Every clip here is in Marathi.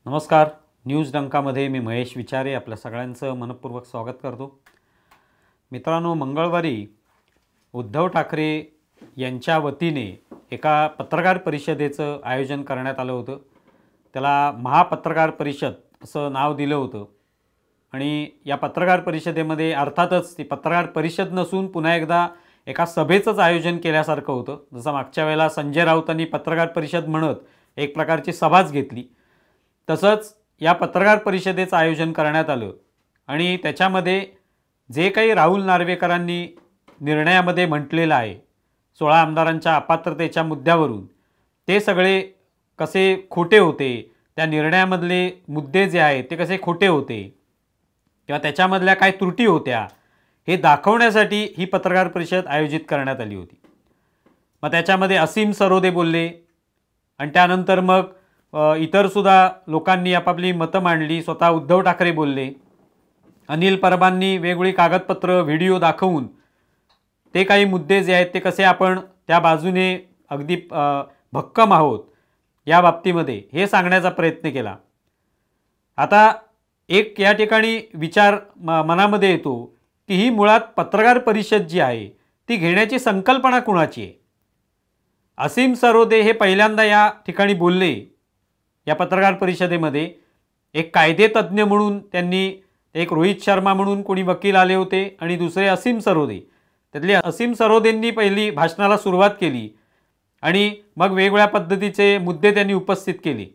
नमस्कार. न्यूज डंकामध्ये मी महेश विचारे आपल्या सगळ्यांचं मनपूर्वक स्वागत करतो. मित्रांनो, मंगळवारी उद्धव ठाकरे यांच्या वतीने एका पत्रकार परिषदेचं आयोजन करण्यात आलं होतं. त्याला महापत्रकार परिषद असं नाव दिलं होतं आणि या पत्रकार परिषदेमध्ये अर्थातच ती पत्रकार परिषद नसून पुन्हा एकदा एका सभेचंच आयोजन केल्यासारखं होतं. जसं मागच्या वेळेला संजय राऊतांनी पत्रकार परिषद म्हणत एक प्रकारची सभाच घेतली, तसंच या पत्रकार परिषदेचं आयोजन करण्यात आलं आणि त्याच्यामध्ये जे काही राहुल नार्वेकरांनी निर्णयामध्ये म्हटलेलं आहे 16 आमदारांच्या अपात्रतेच्या मुद्द्यावरून, ते सगळे कसे खोटे होते, त्या निर्णयामधले मुद्दे जे आहेत ते कसे खोटे होते किंवा त्याच्यामधल्या काय त्रुटी होत्या हे दाखवण्यासाठी ही पत्रकार परिषद आयोजित करण्यात आली होती. मग त्याच्यामध्ये असीम सरोदे बोलले आणि त्यानंतर मग इतरसुद्धा लोकांनी आपापली मतं मांडली. स्वतः उद्धव ठाकरे बोलले. अनिल परबांनी वेगवेगळी कागदपत्र व्हिडिओ दाखवून ते काही मुद्दे जे आहेत ते कसे आपण त्या बाजूने अगदी भक्कम आहोत या बाबतीमध्ये हे सांगण्याचा प्रयत्न केला. आता एक या ठिकाणी विचार मनामध्ये येतो की ही मुळात पत्रकार परिषद जी आहे ती घेण्याची संकल्पना कुणाची आहे? असीम सरोदे हे पहिल्यांदा या ठिकाणी बोलले या पत्रकार परिषदेमध्ये. एक कायदेतज्ञ म्हणून त्यांनी, एक रोहित शर्मा म्हणून कोणी वकील आले होते आणि दुसरे असीम सरोदे. त्यातले असीम सरोदेंनी पहिली भाषणाला सुरुवात केली आणि मग वेगवेगळ्या पद्धतीचे मुद्दे त्यांनी उपस्थित केले.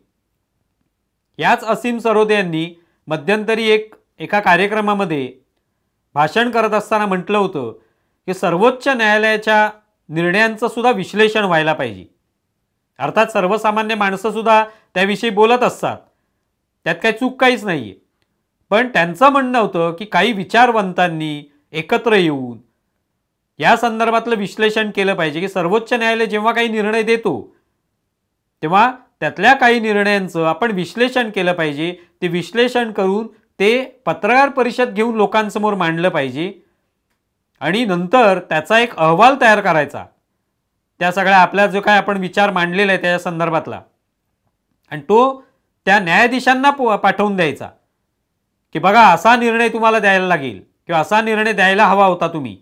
याच असीम सरोदे यांनी मध्यंतरी एका कार्यक्रमामध्ये भाषण करत असताना म्हटलं होतं की सर्वोच्च न्यायालयाच्या निर्णयांचं सुद्धा विश्लेषण व्हायला पाहिजे. अर्थात सर्वसामान्य माणसंसुद्धा त्याविषयी बोलत असतात, त्यात काही चूक काहीच नाही आहे. पण त्यांचं म्हणणं होतं की काही विचारवंतांनी एकत्र येऊन या संदर्भातलं विश्लेषण केलं पाहिजे की सर्वोच्च न्यायालय जेव्हा काही निर्णय देतो तेव्हा त्यातल्या काही निर्णयांचं आपण विश्लेषण केलं पाहिजे. ते विश्लेषण करून ते पत्रकार परिषद घेऊन लोकांसमोर मांडलं पाहिजे आणि नंतर त्याचा एक अहवाल तयार करायचा, त्या सगळ्या आपल्या जो काय आपण विचार मांडलेला आहे त्या संदर्भातला, आणि तो त्या न्यायाधीशांना पाठवून द्यायचा की बघा असा निर्णय तुम्हाला द्यायला लागेल किंवा असा निर्णय द्यायला हवा होता तुम्ही.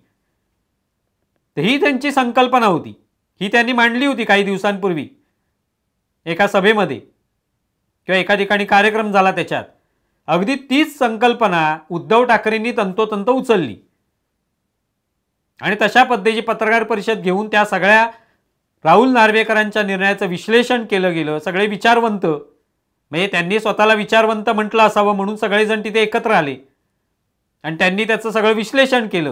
तर ही त्यांची संकल्पना होती. ही त्यांनी मांडली होती काही दिवसांपूर्वी एका सभेमध्ये किंवा एका ठिकाणी कार्यक्रम झाला त्याच्यात. अगदी तीच संकल्पना उद्धव ठाकरेंनी तंतोतंत उचलली आणि तशा पद्धतीची पत्रकार परिषद घेऊन त्या सगळ्या राहुल नार्वेकरांच्या निर्णयाचं विश्लेषण केलं गेलं. सगळे विचारवंत, म्हणजे त्यांनी स्वतःला विचारवंत म्हटलं असावं म्हणून सगळेजण तिथे एकत्र आले आणि त्यांनी त्याचं सगळं विश्लेषण केलं.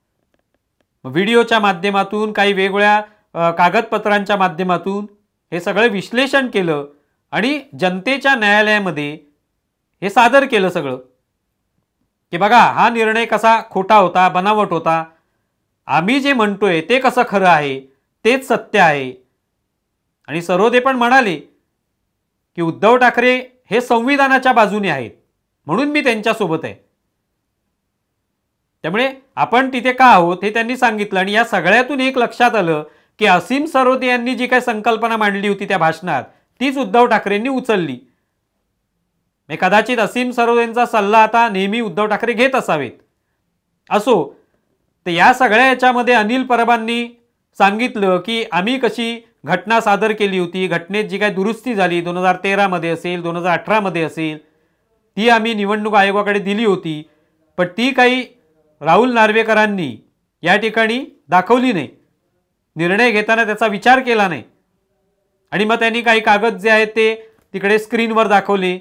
व्हिडिओच्या माध्यमातून, काही वेगवेगळ्या कागदपत्रांच्या माध्यमातून हे सगळं विश्लेषण केलं आणि जनतेच्या न्यायालयामध्ये हे सादर केलं सगळं की बघा हा निर्णय कसा खोटा होता, बनावट होता, आम्ही जे म्हणतोय ते कसं खरं आहे, तेच सत्य आहे. आणि सरोदे पण म्हणाले की उद्धव ठाकरे हे संविधानाच्या बाजूने आहेत म्हणून मी त्यांच्यासोबत आहे. त्यामुळे आपण तिथे का आहोत हे त्यांनी सांगितलं. आणि या सगळ्यातून एक लक्षात आलं की असीम सरोदे यांनी जी काही संकल्पना मांडली होती त्या भाषणात तीच उद्धव ठाकरेंनी उचलली. कदाचित असीम सरोदेंचा सल्ला आता नेहमी उद्धव ठाकरे घेत असावेत. असो, तर या सगळ्या याच्यामध्ये अनिल परबांनी सांगितलं की आम्ही कशी घटना सादर केली होती, घटनेत जी काही दुरुस्ती झाली 2013 मध्ये असेल, 2018 मध्ये असेल, ती आम्ही निवडणूक आयोगाकडे दिली होती, पण ती काही राहुल नार्वेकरांनी या ठिकाणी दाखवली नाही, निर्णय घेताना त्याचा विचार केला नाही. आणि मग त्यांनी काही कागद जे आहेत ते तिकडे स्क्रीनवर दाखवले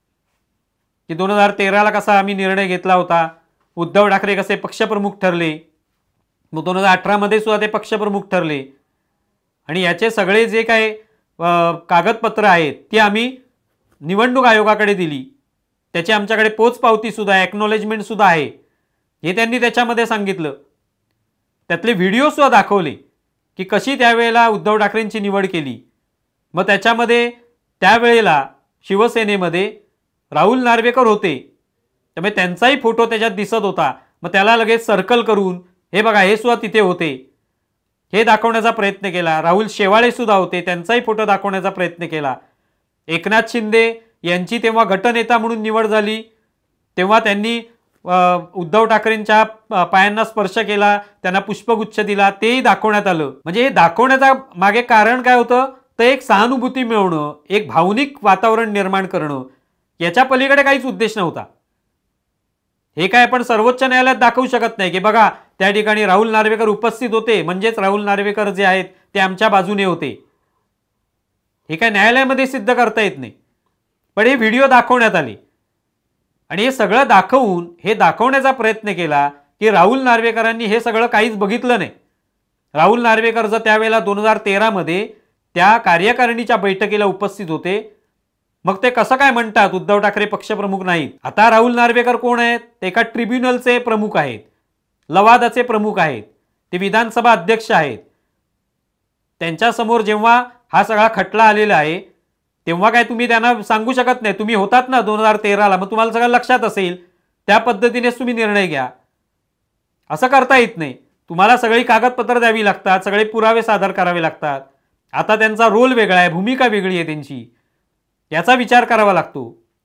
की 2013ला कसा आम्ही निर्णय घेतला होता, उद्धव ठाकरे कसे पक्षप्रमुख ठरले, मग 2018 मध्ये सुद्धा ते पक्षप्रमुख ठरले आणि याचे सगळे जे काही कागदपत्र आहेत ती आम्ही निवडणूक आयोगाकडे दिली, त्याची आमच्याकडे पोचपावती सुद्धा, ॲक्नॉलेजमेंट सुद्धा आहे, हे त्यांनी त्याच्यामध्ये सांगितलं. त्यातले व्हिडिओ सुद्धा दाखवले की कशी त्यावेळेला उद्धव ठाकरेंची निवड केली. मग त्याच्यामध्ये त्यावेळेला शिवसेनेमध्ये राहुल नार्वेकर होते, त्यामुळे त्यांचाही फोटो त्याच्यात दिसत होता. मग त्याला लगेच सर्कल करून हे बघा हे सुद्धा तिथे होते हे दाखवण्याचा प्रयत्न केला. राहुल शेवाळे सुद्धा होते, त्यांचाही फोटो दाखवण्याचा प्रयत्न केला. एकनाथ शिंदे यांची तेव्हा गटनेता म्हणून निवड झाली, तेव्हा त्यांनी उद्धव ठाकरेंच्या पायांना स्पर्श केला, त्यांना पुष्पगुच्छ दिला, तेही दाखवण्यात आलं. म्हणजे हे दाखवण्याचा मागे कारण काय होतं, तर एक सहानुभूती मिळवणं, एक भावनिक वातावरण निर्माण करणं, याच्या पलीकडे काहीच उद्देश नव्हता. हे काय आपण सर्वोच्च न्यायालयात दाखवू शकत नाही की बघा त्या ठिकाणी राहुल नार्वेकर उपस्थित होते, म्हणजेच राहुल नार्वेकर जे आहेत ते आमच्या बाजूने होते. हे काय न्यायालयामध्ये सिद्ध करता येत नाही. पण हे व्हिडिओ दाखवण्यात आले आणि हे सगळं दाखवून हे दाखवण्याचा प्रयत्न केला की राहुल नार्वेकरांनी हे सगळं काहीच बघितलं नाही. राहुल नार्वेकर जर त्यावेळेला 2013 मध्ये त्या कार्यकारिणीच्या बैठकीला उपस्थित होते, मग ते कसं काय म्हणतात उद्धव ठाकरे पक्षप्रमुख नाहीत. आता राहुल नार्वेकर कोण आहेत, ते एका ट्रिब्युनलचे प्रमुख आहेत, लवादाचे प्रमुख आहेत, ते विधानसभा अध्यक्ष आहेत. त्यांच्यासमोर जेव्हा हा सगळा खटला आलेला आहे तेव्हा काय तुम्ही त्यांना सांगू शकत नाही, तुम्ही होतात ना 2013ला, मग तुम्हाला सगळं लक्षात असेल, त्या पद्धतीनेच तुम्ही निर्णय घ्या. असं करता येत नाही. तुम्हाला सगळी कागदपत्र द्यावी लागतात, सगळे पुरावे सादर करावे लागतात. आता त्यांचा रोल वेगळा आहे, भूमिका वेगळी आहे त्यांची, याचा विचार करावा लागतो.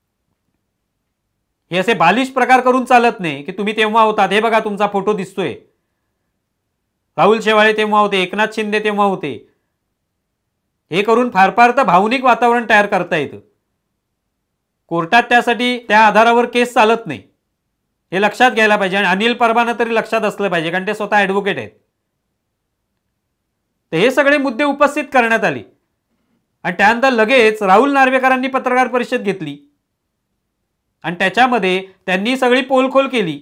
हे असे बालिश प्रकार करून चालत नाही की तुम्ही तेव्हा होतात, हे बघा तुमचा फोटो दिसतोय, राहुल शेवाळे तेव्हा होते, एकनाथ शिंदे तेव्हा होते. हे करून फार फार तर भावनिक वातावरण तयार करता येतं. कोर्टात त्यासाठी त्या आधारावर केस चालत नाही, हे लक्षात घ्यायला पाहिजे. आणि अनिल परबांना तरी लक्षात असलं पाहिजे, कारण ते स्वतः ॲडव्होकेट आहेत. तर हे सगळे मुद्दे उपस्थित करण्यात आले आणि त्यानंतर लगेच राहुल नार्वेकरांनी पत्रकार परिषद घेतली आणि त्याच्यामध्ये त्यांनी सगळी पोलखोल केली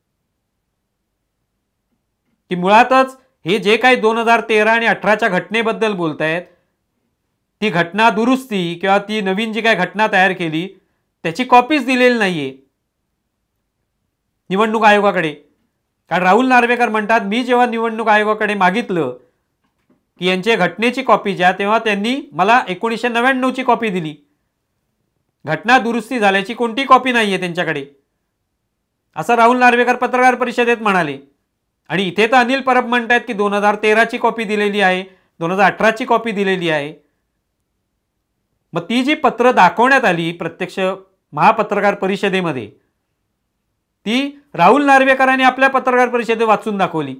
की मुळातच हे जे काही 2013 आणि 18च्या घटनेबद्दल बोलतायत, ती घटना दुरुस्ती किंवा ती नवीन जी काही घटना तयार केली त्याची कॉपीच दिलेली नाहीये निवडणूक आयोगाकडे. कारण राहुल नार्वेकर म्हणतात, मी जेव्हा निवडणूक आयोगाकडे मागितलं की यांच्या घटनेची कॉपी ज्या, तेव्हा त्यांनी मला 1999ची कॉपी दिली. घटना दुरुस्ती झाल्याची कोणती कॉपी नाहीये त्यांच्याकडे, असं राहुल नार्वेकर पत्रकार परिषदेत म्हणाले. आणि इथे तर अनिल परब म्हणतात की 2013ची कॉपी दिलेली आहे, 2018ची कॉपी दिलेली आहे. मग ती जी पत्र दाखवण्यात आली प्रत्यक्ष महापत्रकार परिषदेमध्ये, ती राहुल नार्वेकरांनी आपल्या पत्रकार परिषदेत वाचून दाखवली.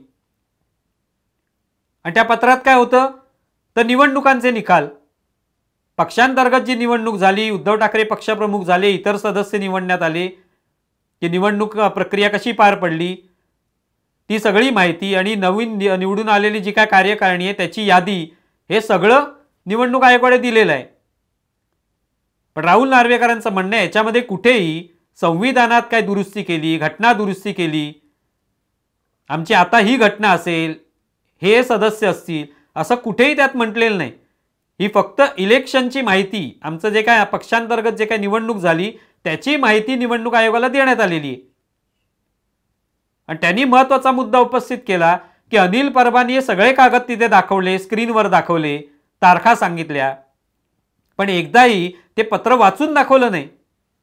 आणि त्या पत्रात काय होतं, तर निवडणुकांचे निकाल, पक्षांतर्गत जी निवडणूक झाली, उद्धव ठाकरे पक्षप्रमुख झाले, इतर सदस्य निवडण्यात आले, की निवडणूक प्रक्रिया कशी पार पडली, ती सगळी माहिती आणि नवीन निवडून आलेली जी काय कार्यकारिणी आहे त्याची यादी, हे सगळं निवडणूक आयोगाकडे दिलेलं आहे. पण राहुल नार्वेकरांचं म्हणणं आहे याच्यामध्ये कुठेही संविधानात काय दुरुस्ती केली, घटना दुरुस्ती केली, आमची आता ही घटना असेल, हे सदस्य असतील, असं कुठेही त्यात म्हटलेलं नाही. ही फक्त इलेक्शनची माहिती, आमचं जे काय पक्षांतर्गत जे काय निवडणूक झाली त्याची माहिती निवडणूक आयोगाला देण्यात आलेली आहे. आणि त्यांनी महत्त्वाचा मुद्दा उपस्थित केला की अनिल परबांनी हे सगळे कागद तिथे दाखवले, स्क्रीनवर दाखवले, तारखा सांगितल्या, पण एकदाही ते पत्र वाचून दाखवलं नाही.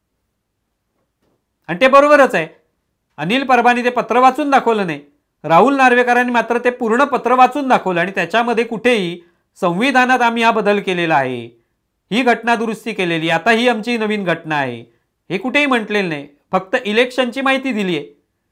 आणि ते बरोबरच आहे, अनिल परबांनी ते पत्र वाचून दाखवलं नाही. राहुल नार्वेकरांनी मात्र ते पूर्ण पत्र वाचून दाखवलं आणि त्याच्यामध्ये कुठेही संविधानात आम्ही हा बदल केलेला आहे, ही घटना दुरुस्ती केलेली, आता ही आमची नवीन घटना आहे, हे कुठेही म्हटलेलं नाही. फक्त इलेक्शनची माहिती दिली आहे.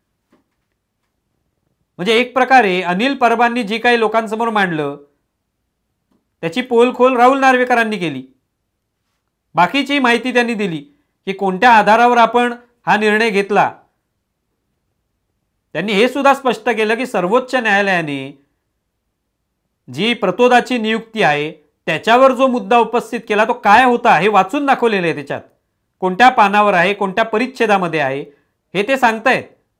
म्हणजे एक प्रकारे अनिल परबांनी जी काही लोकांसमोर मांडलं त्याची पोलखोल राहुल नार्वेकरांनी केली. बाकीची माहिती त्यांनी दिली की कोणत्या आधारावर आपण हा निर्णय घेतला. त्यांनी हे सुद्धा स्पष्ट केलं की सर्वोच्च न्यायालयाने जी प्रतोदाची नियुक्ती आहे त्याच्यावर जो मुद्दा उपस्थित केला तो काय होता हे वाचून दाखवलेलं आहे. त्याच्यात कोणत्या पानावर आहे, कोणत्या परिच्छेदामध्ये आहे, हे ते सांगतायत.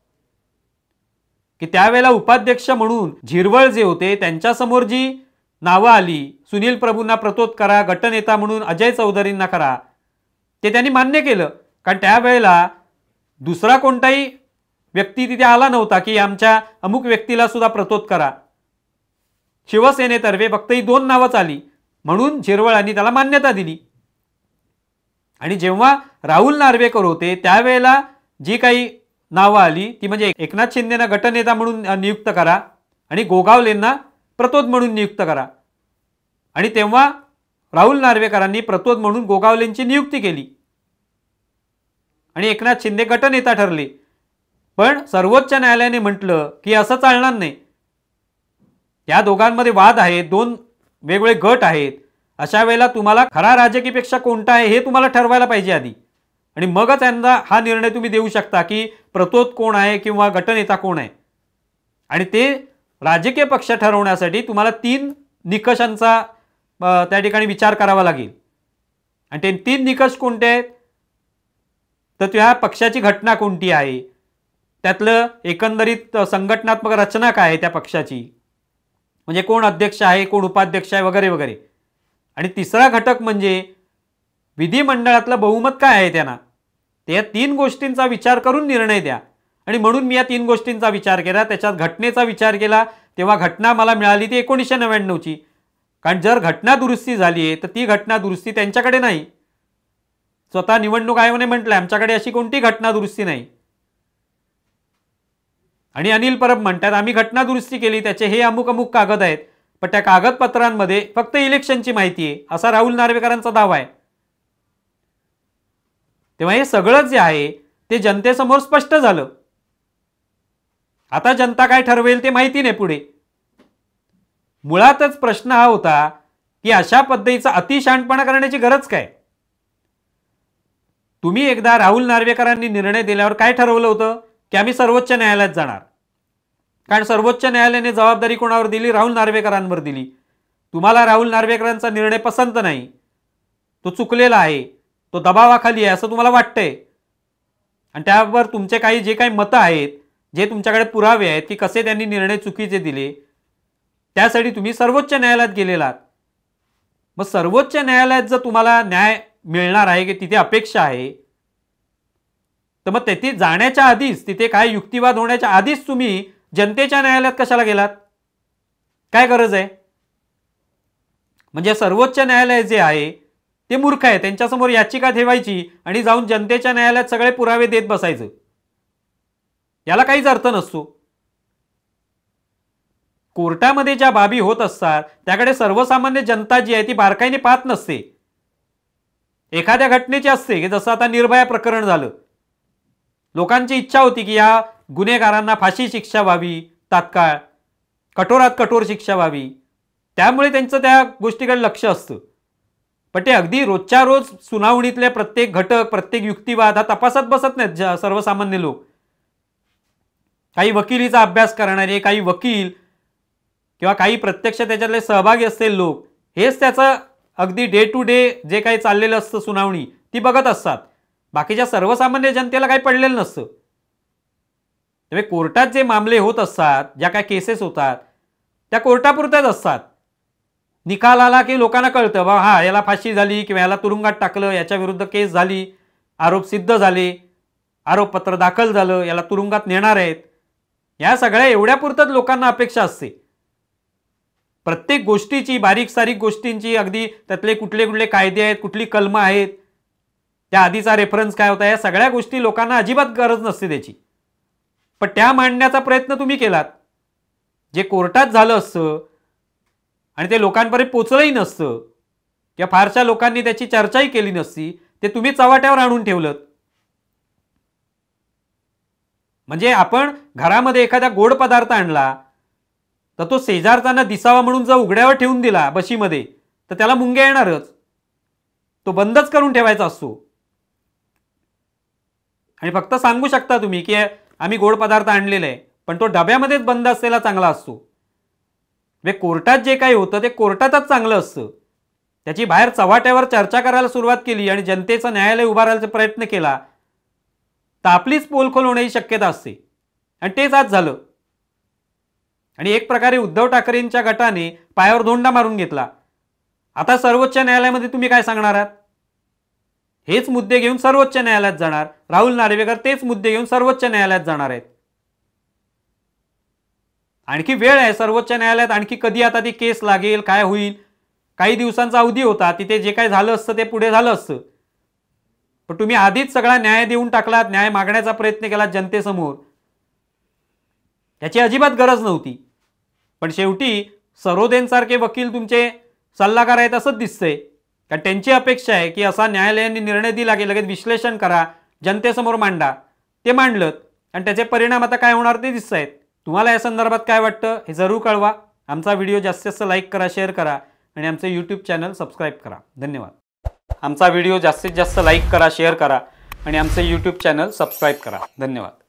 की त्यावेळेला उपाध्यक्ष म्हणून झिरवळ जे होते त्यांच्यासमोर जी नावं आली, सुनील प्रभूंना प्रतोद करा, गटनेता म्हणून अजय चौधरींना करा, ते त्यांनी मान्य केलं. कारण त्यावेळेला दुसरा कोणताही व्यक्ती तिथे आला नव्हता की आमच्या अमुक व्यक्तीला सुद्धा प्रतोद करा. शिवसेनेतर्फे फक्त ही 2 नावंच आली, म्हणून झिरवळांनी त्याला मान्यता दिली. आणि जेव्हा राहुल नार्वेकर होते त्यावेळेला जी काही नावं आली ती म्हणजे एकनाथ शिंदेना गटनेता म्हणून नियुक्त करा आणि गोगावलेंना प्रतोद म्हणून नियुक्त करा. आणि तेव्हा राहुल नार्वेकरांनी प्रतोद म्हणून गोगावलेंची नियुक्ती केली. आणि एकनाथ शिंदे गटनेता ठरले. पण सर्वोच्च न्यायालयाने म्हटलं की असं चालणार नाही. या दोघांमध्ये वाद आहे, दोन वेगवेगळे गट आहेत. अशा वेळेला तुम्हाला खरा राजकीय पक्ष कोणता आहे हे तुम्हाला ठरवायला पाहिजे आधी, आणि मगच यांना हा निर्णय तुम्ही देऊ शकता की प्रतोद कोण आहे किंवा गटनेता कोण आहे. आणि ते राजकीय पक्ष ठरवण्यासाठी तुम्हाला 3 निकषांचा त्या ठिकाणी विचार करावा लागेल. आणि ते 3 निकष कोणते आहेत? तर त्या पक्षाची घटना कोणती आहे, त्यातलं एकंदरीत संघटनात्मक रचना काय आहे त्या पक्षाची, म्हणजे कोण अध्यक्ष आहे, कोण उपाध्यक्ष आहे, वगैरे वगैरे. आणि तिसरा घटक म्हणजे विधिमंडळातलं बहुमत काय आहे त्यांना. त्या 3 गोष्टींचा विचार करून निर्णय द्या. आणि म्हणून मी या 3 गोष्टींचा विचार केला, त्याच्यात घटनेचा विचार केला. तेव्हा घटना मला मिळाली ती 1999ची. कारण जर घटना दुरुस्ती झाली आहे तर ती घटना दुरुस्ती त्यांच्याकडे नाही. स्वतः निवडणूक आयोगाने म्हटलं आमच्याकडे अशी कोणती घटना दुरुस्ती नाही. आणि अनिल परब म्हणतात आम्ही घटना दुरुस्ती केली, त्याचे हे अमुक अमुक कागद आहेत, पण त्या कागदपत्रांमध्ये फक्त इलेक्शनची माहिती आहे, असा राहुल नार्वेकरांचा दावा आहे. तेव्हा हे सगळं जे आहे ते जनतेसमोर स्पष्ट झालं. आता जनता काय ठरवेल ते माहिती नाही पुढे. मुळातच प्रश्न हा होता की अशा पद्धतीचा अतिशहाणपणा करण्याची गरज काय. तुम्ही एकदा राहुल नार्वेकरांनी निर्णय दिल्यावर काय ठरवलं होतं की आम्ही सर्वोच्च न्यायालयात जाणार. कारण सर्वोच्च न्यायालयाने जबाबदारी कोणावर दिली? राहुल नार्वेकरांवर दिली. तुम्हाला राहुल नार्वेकरांचा निर्णय पसंत नाही, तो चुकलेला आहे, तो दबावाखाली आहे असं तुम्हाला वाटतंय, आणि त्यावर तुमचे काही जे काही मतं आहेत, जे तुमच्याकडे पुरावे आहेत की कसे त्यांनी निर्णय चुकीचे दिले, त्यासाठी तुम्ही सर्वोच्च न्यायालयात गेलेलात. मग सर्वोच्च न्यायालयात जर तुम्हाला न्याय मिळणार आहे की तिथे अपेक्षा आहे, तर मग तिथे जाण्याच्या आधीच, तिथे काय युक्तिवाद होण्याच्या आधीच तुम्ही जनतेच्या न्यायालयात कशाला गेलात? काय गरज आहे? म्हणजे सर्वोच्च न्यायालय जे आहे ते मूर्ख आहे. त्यांच्यासमोर याचिका ठेवायची आणि जाऊन जनतेच्या न्यायालयात सगळे पुरावे देत बसायचं, याला काहीच अर्थ नसतो. कोर्टामध्ये ज्या बाबी होत असतात त्याकडे सर्वसामान्य जनता जी आहे ती बारकाईने पाहत नसते. एखाद्या घटनेची असते की जसं आता निर्भया प्रकरण झालं, लोकांची इच्छा होती की या गुन्हेगारांना फाशी शिक्षा व्हावी, तात्काळ कठोरात कठोर शिक्षा व्हावी, त्यामुळे त्यांचं त्या गोष्टीकडे लक्ष असतं. पण ते अगदी रोजच्या रोज सुनावणीतले प्रत्येक घटक, प्रत्येक युक्तिवाद हा तपासत बसत नाहीत सर्वसामान्य लोक. काही वकिलीचा अभ्यास करणारे, काही वकील किंवा काही प्रत्यक्ष त्याच्यातले सहभागी असलेले लोक हेच त्याचं अगदी डे टू डे जे काही चाललेलं असतं सुनावणी ती बघत असतात. बाकीच्या सर्वसामान्य जनतेला काही पडलेलं नसतं. त्यामुळे कोर्टात जे मामले होत असतात, ज्या काय केसेस होतात त्या कोर्टापुरत्याच असतात. निकाल आला की लोकांना कळतं बा हा याला फाशी झाली किंवा याला तुरुंगात टाकलं, याच्या विरुद्ध केस झाली, आरोप सिद्ध झाले, आरोपपत्र दाखल झालं, याला तुरुंगात नेणार आहेत. या सगळ्या एवढ्यापुरतच लोकांना अपेक्षा असते. प्रत्येक गोष्टीची, बारीक सारीक गोष्टींची, अगदी त्यातले कुठले कुठले कायदे आहेत, कुठली कलमं आहेत, त्या आधीचा रेफरन्स काय होता, या सगळ्या गोष्टी लोकांना अजिबात गरज नसते त्याची. पण त्या मांडण्याचा प्रयत्न तुम्ही केलात. जे कोर्टात झालं असतं आणि ते लोकांपर्यंत पोचलंही नसतं किंवा फारशा लोकांनी त्याची चर्चाही केली नसती, ते तुम्ही चव्हाट्यावर आणून ठेवलं. म्हणजे आपण घरामध्ये एखादा गोड पदार्थ आणला तर तो शेजारचा दिसावा म्हणून जर उघड्यावर ठेवून दिला बशीमध्ये तर त्याला मुंग्या येणारच. तो बंदच करून ठेवायचा असतो. आणि फक्त सांगू शकता तुम्ही की आम्ही गोड पदार्थ आणलेला आहे, पण तो डब्यामध्येच बंद असलेला चांगला असतो. कोर्टात जे काही होतं ते कोर्टातच चांगलं असतं. त्याची बाहेर चव्हाट्यावर चर्चा करायला सुरुवात केली आणि जनतेचं न्यायालय उभारायचा प्रयत्न केला तर आपलीच पोलखोल होण्याची शक्यता असते. आणि तेच आज झालं. आणि एक प्रकारे उद्धव ठाकरेंच्या गटाने पायावर धोंडा मारून घेतला. आता सर्वोच्च न्यायालयामध्ये तुम्ही काय सांगणार आहात? हेच मुद्दे घेऊन सर्वोच्च न्यायालयात जाणार. राहुल नार्वेकर तेच मुद्दे घेऊन सर्वोच्च न्यायालयात जाणार आहेत. आणखी वेळ आहे सर्वोच्च न्यायालयात, आणखी कधी आता ती केस लागेल, काय होईल, काही दिवसांचा अवधी होता. तिथे जे काही झालं असतं ते पुढे झालं असतं. पण तुम्ही आधीच सगळा न्याय देऊन टाकलात, न्याय मागण्याचा प्रयत्न केला जनतेसमोर. याची अजिबात गरज नव्हती. पण शेवटी सरोदेंसारखे वकील तुमचे सल्लागार आहेत असंच दिसतंय. कारण त्यांची अपेक्षा आहे की असा न्यायालयाने निर्णय दिला की लगेच विश्लेषण करा, जनतेसमोर मांडा. ते मांडलं आणि त्याचे परिणाम आता काय होणार ते दिसत आहेत. तुम्हाला या संदर्भात काय वाटतं हे जरूर कळवा. आमचा व्हिडिओ जास्तीत जास्त लाईक करा, शेअर करा आणि आमचे यूट्यूब चॅनल सबस्क्राईब करा. धन्यवाद. आमचा व्हिडिओ जास्तीत जास्त लाईक करा, शेअर करा आणि आमचे यूट्यूब चॅनल सबस्क्राईब करा. धन्यवाद.